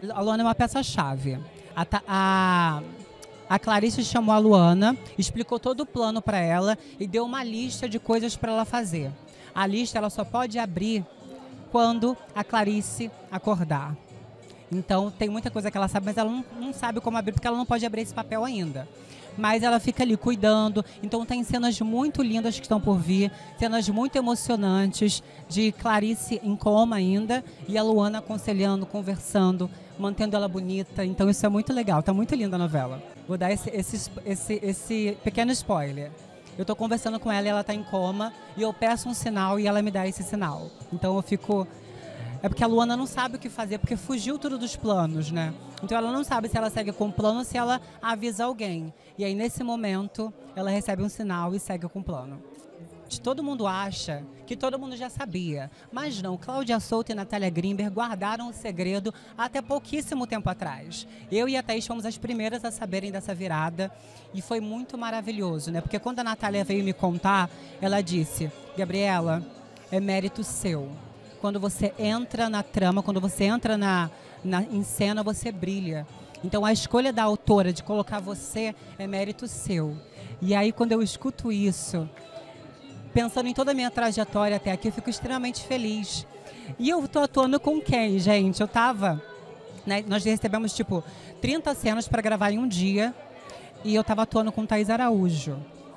A Luana é uma peça-chave. A Clarice chamou a Luana, explicou todo o plano para ela e deu uma lista de coisas para ela fazer. A lista ela só pode abrir quando a Clarice acordar. Então, tem muita coisa que ela sabe, mas ela não sabe como abrir, porque ela não pode abrir esse papel ainda. Mas ela fica ali cuidando. Então, tem cenas muito lindas que estão por vir, cenas muito emocionantes, de Clarice em coma ainda, e a Luana aconselhando, conversando, mantendo ela bonita. Então, isso é muito legal. Tá muito linda a novela. Vou dar esse pequeno spoiler. Eu estou conversando com ela e ela está em coma, e eu peço um sinal e ela me dá esse sinal. Então, eu fico... É porque a Luana não sabe o que fazer, porque fugiu tudo dos planos, né? Então ela não sabe se ela segue com o plano ou se ela avisa alguém. E aí, nesse momento, ela recebe um sinal e segue com o plano. Todo mundo acha que todo mundo já sabia. Mas não, Cláudia Souto e Natália Grimber guardaram o segredo até pouquíssimo tempo atrás. Eu e a Thaís fomos as primeiras a saberem dessa virada. E foi muito maravilhoso, né? Porque quando a Natália veio me contar, ela disse: Gabriela, é mérito seu. Quando você entra na trama, quando você entra em cena, você brilha. Então, a escolha da autora de colocar você é mérito seu. E aí, quando eu escuto isso, pensando em toda a minha trajetória até aqui, eu fico extremamente feliz. E eu tô atuando com quem, gente? Nós recebemos, 30 cenas para gravar em um dia. E eu tava atuando com Thaís Araújo.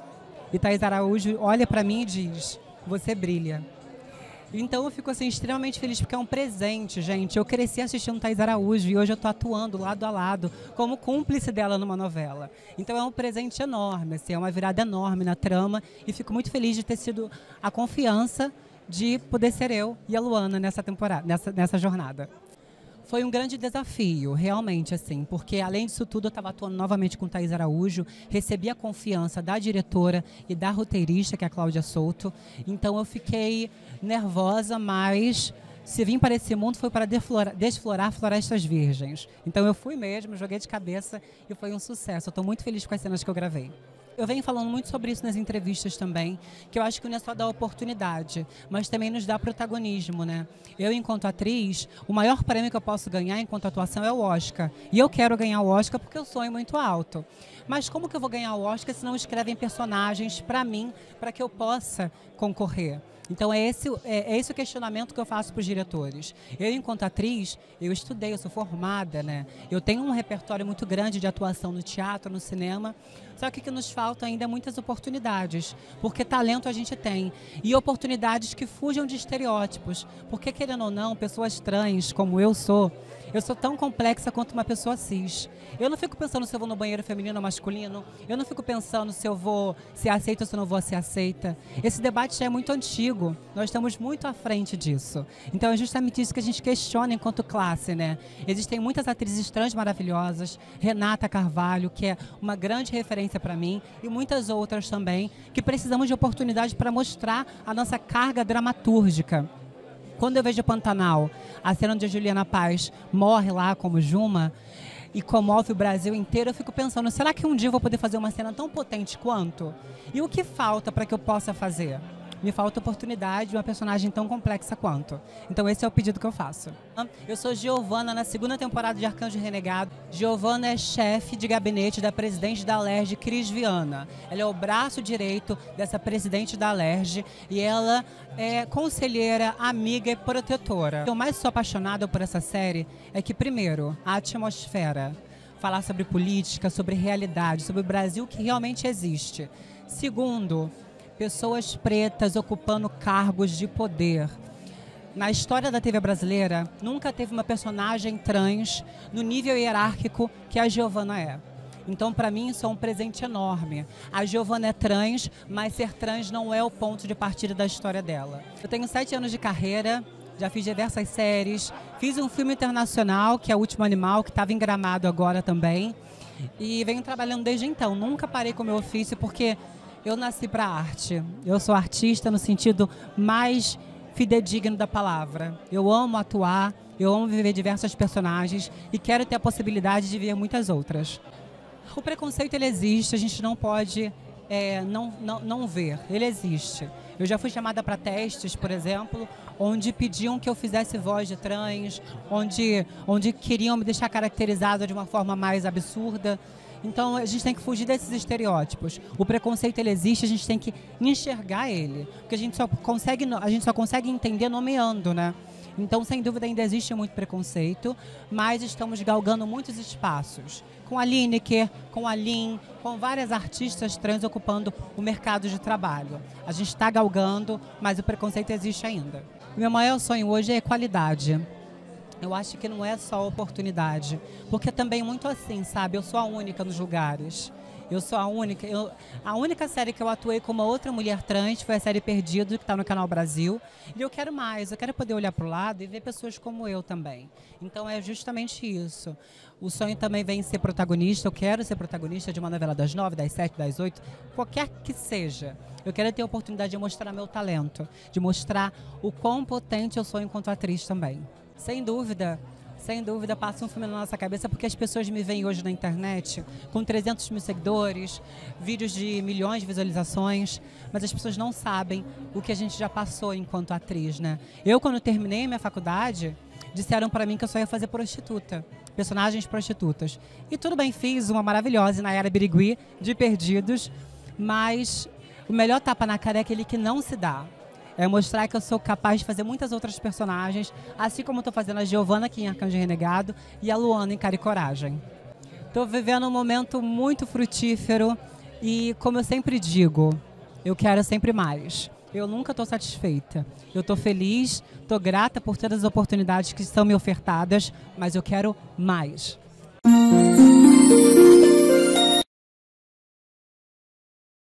E Thaís Araújo olha para mim e diz: você brilha. Então eu fico extremamente feliz porque é um presente, gente. Eu cresci assistindo Thaís Araújo e hoje eu estou atuando lado a lado como cúmplice dela numa novela. Então é um presente enorme, é uma virada enorme na trama e fico muito feliz de ter sido a confiança de poder ser eu e a Luana nessa temporada, nessa jornada. Foi um grande desafio, realmente, porque além disso tudo eu estava atuando novamente com Thaís Araújo, recebi a confiança da diretora e da roteirista, que é a Cláudia Souto, então eu fiquei nervosa, mas se vim para esse mundo foi para desflorar florestas virgens. Então eu fui mesmo, joguei de cabeça e foi um sucesso. Eu estou muito feliz com as cenas que eu gravei. Eu venho falando muito sobre isso nas entrevistas também, que eu acho que não é só dar oportunidade, mas também nos dá protagonismo, né? Eu, enquanto atriz, o maior prêmio que eu posso ganhar enquanto atuação é o Oscar. E eu quero ganhar o Oscar porque eu sonho muito alto. Mas como que eu vou ganhar o Oscar se não escrevem personagens para mim, para que eu possa concorrer? Então é esse o questionamento que eu faço para os diretores. Eu, enquanto atriz, eu estudei, eu sou formada, né? Eu tenho um repertório muito grande de atuação no teatro, no cinema, só que o que nos falta ainda é muitas oportunidades, porque talento a gente tem, e oportunidades que fujam de estereótipos, porque, querendo ou não, pessoas trans, como eu sou tão complexa quanto uma pessoa cis. Eu não fico pensando se eu vou no banheiro feminino ou masculino, eu não fico pensando se eu vou ser aceita ou se eu não vou ser aceita. Esse debate já é muito antigo, nós estamos muito à frente disso. Então é justamente isso que a gente questiona enquanto classe, né? Existem muitas atrizes trans maravilhosas, Renata Carvalho, que é uma grande referência para mim, e muitas outras também, que precisamos de oportunidade para mostrar a nossa carga dramatúrgica. Quando eu vejo Pantanal, a cena onde a Juliana Paz morre lá como Juma e comove o Brasil inteiro, eu fico pensando, será que um dia eu vou poder fazer uma cena tão potente quanto? E o que falta para que eu possa fazer? Me falta oportunidade de uma personagem tão complexa quanto. Então esse é o pedido que eu faço. Eu sou Giovana na segunda temporada de Arcanjo Renegado. Giovana é chefe de gabinete da presidente da Alerj, Cris Viana. Ela é o braço direito dessa presidente da Alerj e ela é conselheira, amiga e protetora. O que eu mais sou apaixonada por essa série é que, primeiro, a atmosfera, falar sobre política, sobre realidade, sobre o Brasil que realmente existe. Segundo, pessoas pretas ocupando cargos de poder. Na história da TV brasileira, nunca teve uma personagem trans no nível hierárquico que a Giovana é. Então, para mim, isso é um presente enorme. A Giovana é trans, mas ser trans não é o ponto de partida da história dela. Eu tenho 7 anos de carreira, já fiz diversas séries, fiz um filme internacional, que é O Último Animal, que estava em Gramado agora também, e venho trabalhando desde então. Nunca parei com o meu ofício, porque eu nasci para a arte. Eu sou artista no sentido mais fidedigno da palavra. Eu amo atuar, eu amo viver diversas personagens e quero ter a possibilidade de ver muitas outras. O preconceito, ele existe, a gente não pode não ver, ele existe. Eu já fui chamada para testes, por exemplo, onde pediam que eu fizesse voz de trans, onde queriam me deixar caracterizada de uma forma mais absurda. Então a gente tem que fugir desses estereótipos. O preconceito, ele existe, a gente tem que enxergar ele, porque a gente só consegue entender nomeando, né? Então, sem dúvida, ainda existe muito preconceito, mas estamos galgando muitos espaços. Com a Lineker, com a Lin, com várias artistas trans ocupando o mercado de trabalho. A gente está galgando, mas o preconceito existe ainda. O meu maior sonho hoje é equalidade. Eu acho que não é só oportunidade, porque também é muito assim, sabe? Eu sou a única nos lugares. Eu sou a única. A única série que eu atuei com uma outra mulher trans foi a série Perdido, que está no Canal Brasil. E eu quero mais, eu quero poder olhar para o lado e ver pessoas como eu também. Então é justamente isso. O sonho também vem ser protagonista. Eu quero ser protagonista de uma novela das 9, das 7, das 8, qualquer que seja. Eu quero ter a oportunidade de mostrar meu talento, de mostrar o quão potente eu sou enquanto atriz também. Sem dúvida, passa um filme na nossa cabeça, porque as pessoas me veem hoje na internet com 300 mil seguidores, vídeos de milhões de visualizações, mas as pessoas não sabem o que a gente já passou enquanto atriz, né? Eu, quando terminei minha faculdade, disseram para mim que eu só ia fazer prostituta, personagens prostitutas. E tudo bem, fiz uma maravilhosa Nayara Birigui, de Perdidos, mas o melhor tapa na cara é aquele que não se dá. É mostrar que eu sou capaz de fazer muitas outras personagens, assim como estou fazendo a Giovanna aqui em Arcanjo Renegado e a Luana em Cara e Coragem. Estou vivendo um momento muito frutífero e, como eu sempre digo, eu quero sempre mais. Eu nunca estou satisfeita. Eu estou feliz, estou grata por todas as oportunidades que estão me ofertadas, mas eu quero mais.